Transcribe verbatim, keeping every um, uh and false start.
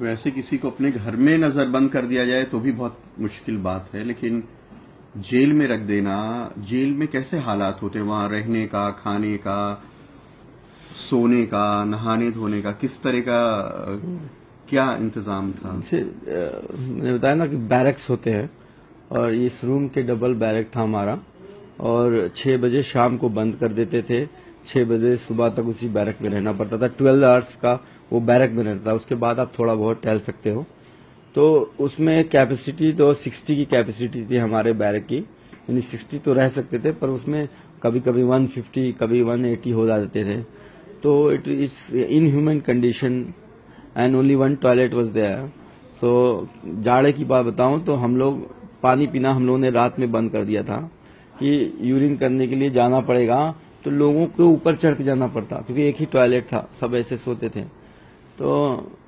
वैसे किसी को अपने घर में नजरबंद कर दिया जाए तो भी बहुत मुश्किल बात है, लेकिन जेल में रख देना, जेल में कैसे हालात होते हैं वहां रहने का, खाने का, सोने का, नहाने धोने का, किस तरह का क्या इंतजाम था? जैसे अ, मैंने बताया ना कि बैरक्स होते हैं, और इस रूम के डबल बैरक था हमारा, और छह बजे शाम को बंद कर देते थे, छह बजे सुबह तक उसी बैरक में रहना पड़ता था। ट्वेल्व आवर्स का वो बैरक में रहता था, उसके बाद आप थोड़ा बहुत टहल सकते हो। तो उसमें कैपेसिटी तो सिक्सटी की कैपेसिटी थी हमारे बैरक की, यानी सिक्सटी तो रह सकते थे, पर उसमें कभी कभी वन फिफ्टी, कभी वन एटी हो जाते थे। तो it is in human condition and only one toilet was there. So जाड़े की बात बताऊं तो हम लोग पानी पीना हम लोगों ने रात में बंद कर दिया था कि यूरिन करने के लिए जाना पड़ेगा तो लोगों को ऊपर चढ़ के जाना पड़ता, क्योंकि एक ही टॉयलेट था, सब ऐसे सोते थे। तो